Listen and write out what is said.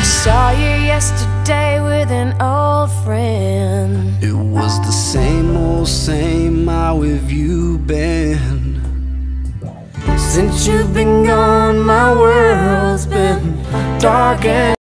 I saw you yesterday with an old friend. It was the same old same, how have you been? Since you've been gone, my world's been dark and